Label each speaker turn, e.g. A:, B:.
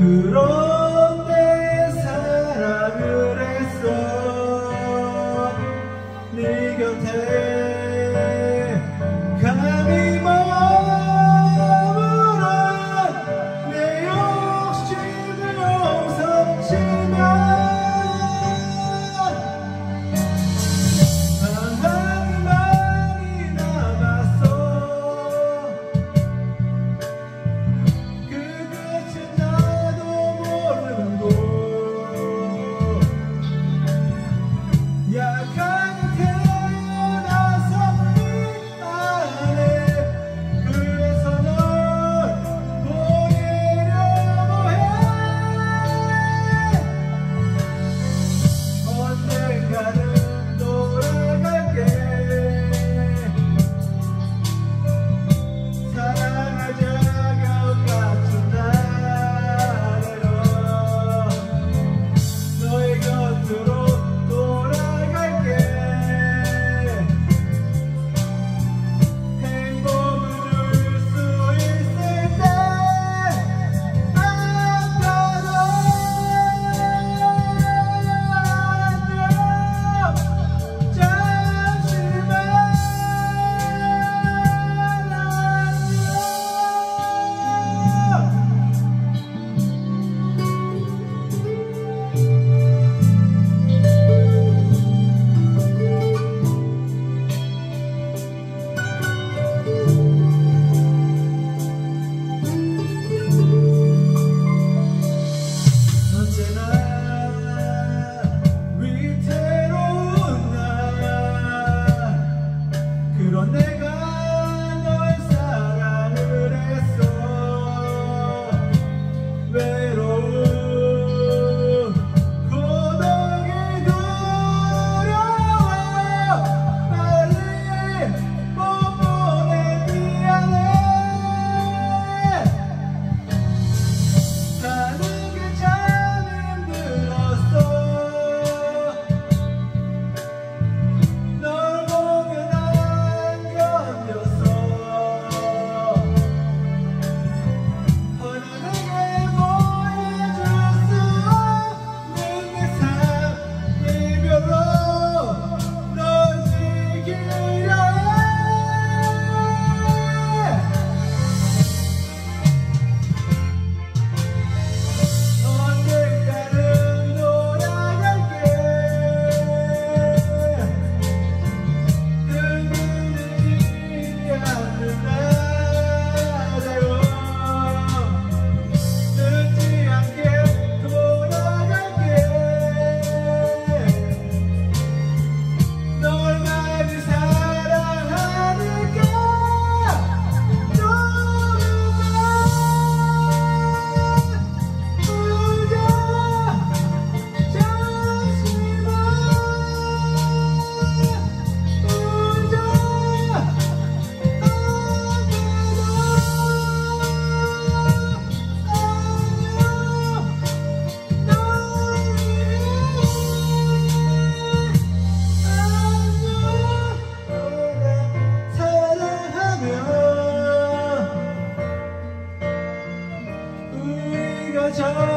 A: 그런데 사랑을 했어. 네 곁에 감히 머무른 내 욕심을 용서치면 사랑이 많이 남았어. 그 끝은 나도 모르는 곳. 약하게 태어나서 미안해. 그래서 널 보이려고 해. 언젠가는 돌아갈게. 사랑할 자격 같은 나래로 너의 곁으로 돌아갈게. 행복을 줄 수 있을 때 아파도 안녕. 잠시만 언제나 위태로운 나. 그런 내가 널 사랑을 했어. 외로움 고독이 두려워. 빨리 못 보내. 미안해. 사는 게 참 힘들었어. 널 보면 안 견뎠어. 어느 내게 보여줄 수 없는 내 삶. 이별로 널 지키려 해. 언젠가는 돌아갈게. 흔들리지 않는 나래로 늦지 않게 돌아갈게. 널 많이 사랑하니까 사랑하면 우리가